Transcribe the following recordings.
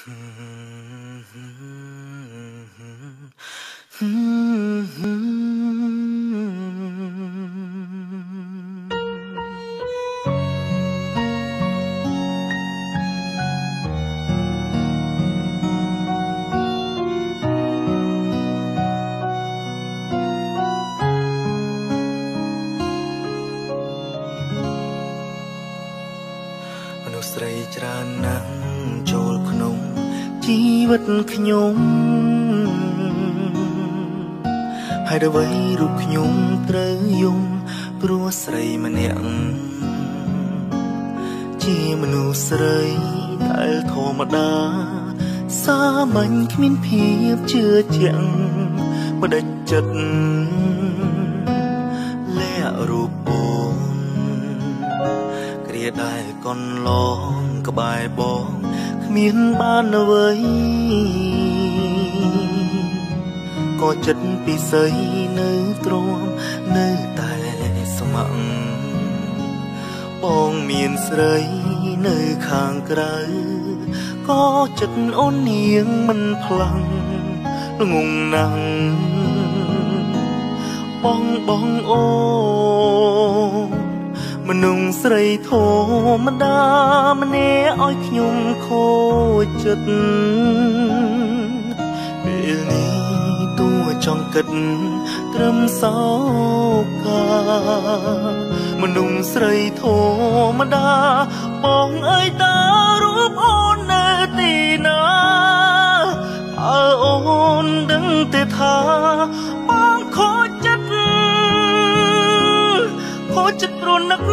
មនុស្សស្រីច្រើនណាស់ចូលក្នុងជីវិតខ្ញុំហើយអ្វីរូបខ្ញុំត្រូវយំព្រោះស្រីម្នាក់ជាមនុស្សស្រីដែលធម្មតាសាមញ្ញគ្មានភាពជឿជាក់បដិចិត្តលាក់រូបអូនគ្រាដែលកន្លងក្បែរបងគ្មានបានអ្វីក៏ចិត្តពិសីនៅទ្រាំនៅតែស្ម័គ្របងមានស្រីនៅខាងក្រៅក៏ចិត្តអូននាងមិនផ្លាំងល្ងងណាស់បងអូមនុស្សស្រីធម្មតាម្នាក់ឲ្យខ្ញុំខូចចិត្តពេលនេះតួចង់គិតត្រឹមសោកាមនុស្សស្រីធម្មតាបងអើយតើរូបអូននៅទីណាអើអូនដឹងទេថាបងខូចចិត្តព្រោះនឹក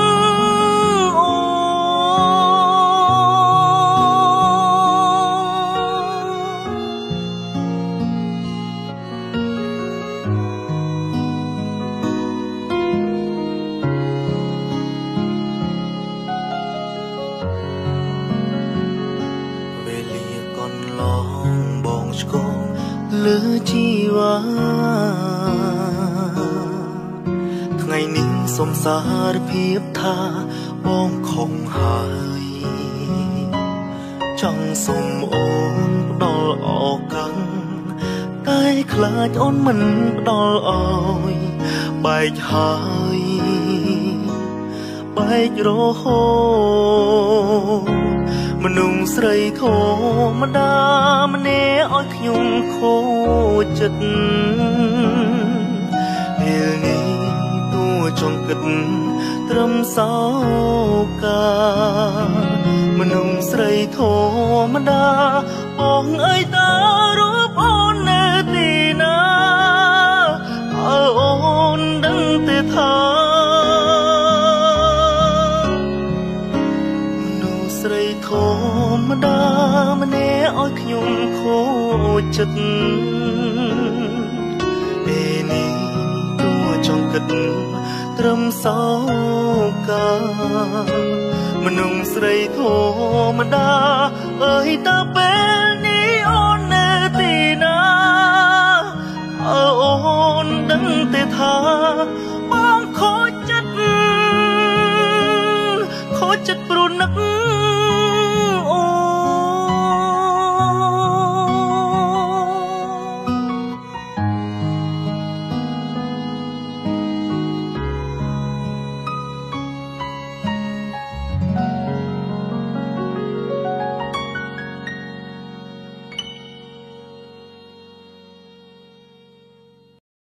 វេលាកន្លងបងឆ្កងលើជីវ៉ាថ្ងៃនេះសូមសារភាពថាបងខំហើយចង់សូមអូនផ្ដល់ឱកាសតែខ្លាចអូនមិនផ្ដល់អើយបែកហើយបែករហូតមនុស្សស្រីធម្មតាម្នាក់ឲ្យខ្ញុំខូចចិត្តពេលនេះចង់គិតត្រឹមសោកាមនុស្សស្រីធម្មតាបងអើយតើរូបអូននៅទីណាអើអូនដឹងទេថាមនុស្សស្រីធម្មតាម្នាក់ឲ្យខ្ញុំខូចចិត្តពេលនេះតួចង់គិតត្រឹមសោកាមនុស្សស្រីធម្មតាអើយតើ